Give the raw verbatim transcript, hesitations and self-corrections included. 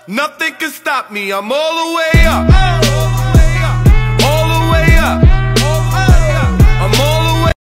Nothing can stop me, I'm all the way up.